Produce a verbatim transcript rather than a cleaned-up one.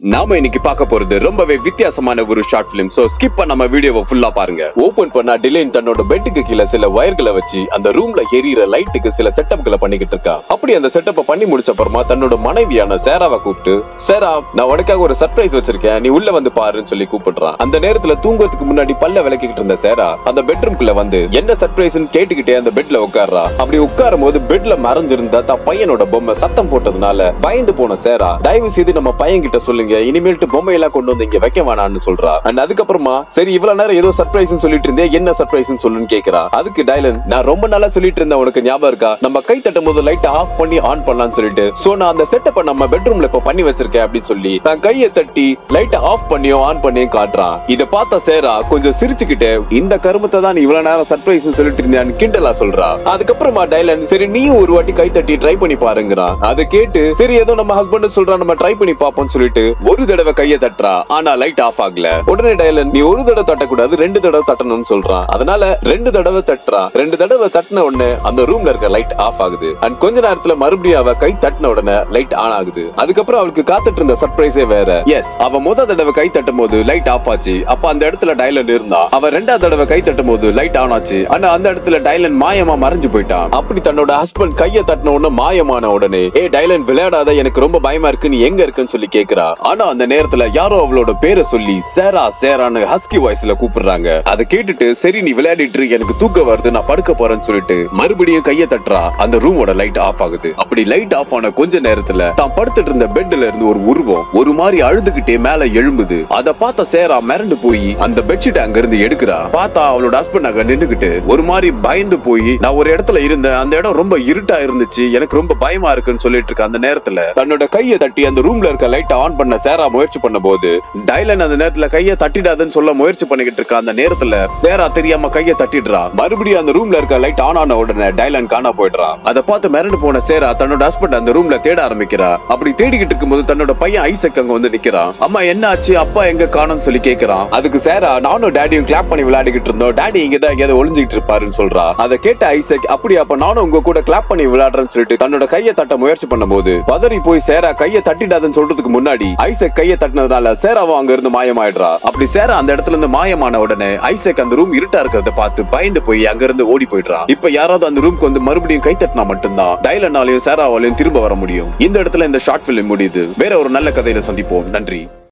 நாம இன்னைக்கு பார்க்க போறது ரொம்பவே வித்தியாசமான ஒரு ஷார்ட் பிலிம். சோ ஸ்கிப் பண்ணாம வீடியோவை ஃபுல்லா பாருங்க. ஓபன் பண்ணா டிலைன் தன்னோட பெட்டுக்கு கீழ சில வயர்களை வச்சு அந்த ரூம்ல எரியிற லைட்டுக்கு சில செட்டப்களை பண்ணிக்கிட்டு இருக்கா. அப்படி அந்த செட்டப்பை பண்ணி முடிச்ச அப்புறமா தன்னோட மனைவியான சேராவை கூப்பிட்டு, சேரா நான் உனக்காக ஒரு சர்ப்ரைஸ் வச்சிருக்கேன், நீ உள்ள வந்து பாருன்னு சொல்லி கூப்பிடுறான். அந்த நேரத்துல தூங்குறதுக்கு முன்னாடி பல்ல விளக்கிட்டு இருந்த சேரா அந்த பெட்ரூம்குள்ள வந்து என்ன சர்ப்ரைஸ்னு கேட்டுக்கிட்டே அந்த பெட்ல உட்கார்றா. அப்படி உட்காரும் போது பெட்ல மறைஞ்சிருந்த தான் பையனோட பொம்மை சத்தம் போட்டதுனால பயந்து போன சேரா, தயவு செய்து நம்ம பையன் கிட்ட சொல்லுங்க, இனிமேல்ட்டு பொம்மை எல்லாம் கொண்டு வந்து இங்க வைக்க வேணாம்னு சொல்றா. அண்ட் அதுக்கப்புறமா சரி இவ்வளவு நேரம் ஏதோ சர்ப்ரைஸ் சொல்லிட்டு இருந்தே, என்ன சர்ப்ரைஸ் சொல்லுன்னு கேக்குறா. அதுக்கு டைலன், நான் ரொம்ப நாளா சொல்லிட்டு இருந்தேன், உனக்கு ஞாபகம் இருக்கா, நம்ம கை தட்டும் போது லைட் ஆஃப் பண்ணி ஆன் பண்ணலாம்னு சொல்லிட்டு, சோ நான் அந்த செட்டப்பை நம்ம பெட்ரூம்ல இப்ப பண்ணி வச்சிருக்கேன் அப்படின்னு சொல்லி தான் கையை தட்டி லைட் ஆஃப் பண்ணியும் ஆன் பண்ணியும் காட்டுறான். இத பார்த்த சேரா கொஞ்சம் சிரிச்சுக்கிட்டு, இந்த கருமத்தை தான் நீ இவ்வளவு நேரம் சர்ப்ரைஸ் சொல்லிட்டு இருந்தேன்னு கிண்டலா சொல்றா. அதுக்கப்புறமா டைலன், சரி நீயும் ஒரு வாட்டி கை தட்டி ட்ரை பண்ணி பாருங்கிறான். அதை கேட்டு சரி ஏதோ நம்ம ஹஸ்பண்ட் சொல்றா, நம்ம ட்ரை பண்ணி பாப்போம்னு சொல்லிட்டு ஒரு தடவை கையை தட்டுறா. ஆனா லைட் ஆஃப் ஆகல. உடனே டைலன், நீ ஒரு தடவை தட்டக்கூடாது, ரெண்டு தடவை தட்டணும்னு சொல்றான். அதனால ரெண்டு தடவை தட்டுறா. ரெண்டு தடவை தட்டின உடனே அந்த ரூம்ல இருக்க லைட் ஆஃப் ஆகுது. அண்ட் கொஞ்ச நேரத்துல மறுபடியும் அவ கை தட்டின உடனே லைட் ஆன் ஆகுது. அதுக்கப்புறம் அவளுக்கு காத்துட்டு இருந்த சர்ப்ரைஸே வேற. எஸ், அவ முத தடவை கை தட்டும் போது லைட் ஆஃப் ஆச்சு. அப்ப அந்த இடத்துல டைலன் இருந்தா. அவ ரெண்டாவது தடவை கை தட்டும் போது லைட் ஆன் ஆச்சு. ஆனா அந்த இடத்துல டைலன் மாயமா மறைஞ்சு போயிட்டான். அப்படி தன்னோட ஹஸ்பண்ட் கையை தட்டின உடனே மாயமான உடனே, ஏ டைலன் விளையாடாத, எனக்கு ரொம்ப பயமா இருக்கு, நீ எங்க இருக்குன்னு சொல்லி கேக்குறா. ஆனா அந்த நேரத்துல யாரோ அவளோட பேரை சொல்லி சேரா சேரான்னு ஹஸ்கி வாய்ஸ்ல கூப்பிடுறாங்க. அதை கேட்டுட்டு சரி நீ விளையாடிட்டு, எனக்கு தூக்கம் வருது, நான் படுக்க போறேன்னு சொல்லிட்டு மறுபடியும் கையை தட்டுறா. அந்த ரூமோட லைட் ஆஃப் ஆகுது. அப்படி லைட் ஆஃப் ஆன கொஞ்ச நேரத்துல தான் படுத்துட்டு இருந்த பெட்ல இருந்து ஒரு உருவம் ஒரு மாதிரி அழுதுகிட்டே மேல எழும்புது. அதை பார்த்த சேரா மிரண்டு போய் அந்த பெட்ஷீட் அங்க இருந்து எடுக்கிறா. பார்த்தா அவளோட ஹஸ்பண்ட் அங்க நின்னுகிட்டு ஒரு மாதிரி பயந்து போய், நான் ஒரு இடத்துல இருந்தேன், அந்த இடம் ரொம்ப இருட்டா இருந்துச்சு, எனக்கு ரொம்ப பயமா இருக்குன்னு சொல்லிட்டு இருக்க. அந்த நேரத்துல தன்னோட கையை தட்டி அந்த ரூம்ல இருக்க லைட் ஆன் பண்ண சேரா முயற்சி பண்ண போது டைலன் அந்த நேரத்துல கையை தட்டிடாதுன்னு சொல்ல முயற்சி பண்ணிக்கிட்டு இருக்க. அந்த நேரத்துல சேரா தெரியாம கையை தட்டிடுறா. மறுபடியும் அந்த ரூம்ல இருக்க லைட் ஆன் ஆன உடனே டைலன் காணா போயிடுறா. அதை பார்த்து மிரண்டு போன சேரா தன்னோட ஹஸ்பண்ட் அந்த ரூம்ல தேட ஆரம்பிக்கிறா. அப்படி தேடிக்கிட்டு இருக்கும்போது தன்னோட பையன் ஐசக் அங்க வந்து நிக்கிறான். அம்மா என்ன ஆச்சு, அப்பா எங்க காணோம்னு சொல்லி கேக்குறான். அதுக்கு சேரா, நானும் டேடியும் கிளாப் பண்ணி விளையாடிக்கிட்டு இருந்தோம், டாடி இங்கதான் எங்கேயாவது ஒளிஞ்சிட்டு இருப்பாருன்னு சொல்றா. அதை கேட்ட ஐசக், அப்படி அப்ப நானும் உங்க கூட கிளாப் பண்ணி விளையாடுறேன்னு சொல்லிட்டு தன்னோட கையை தட்ட முயற்சி பண்ணும்போது பதறி போய் சேரா கையை தட்டிடாதுன்னு சொல்றதுக்கு முன்னாடி ஐசக் கையை தட்டினதுனால சேராவும் அங்க இருந்து மாயமாயிடுறா. அப்படி சேரா அந்த இடத்துல இருந்து மாயமான உடனே ஐசக் அந்த ரூம் இருட்டா இருக்கிறத பார்த்து பயந்து போய் அங்க இருந்து ஓடி போயிடுறா. இப்ப யாராவது அந்த ரூம்க்கு வந்து மறுபடியும் கை தட்டினா மட்டும்தான் டைலனாலையும் சேராவாலையும் திரும்ப வர முடியும். இந்த இடத்துல இந்த ஷார்ட் பிலிம் முடியுது. வேற ஒரு நல்ல கதையில சந்திப்போம். நன்றி.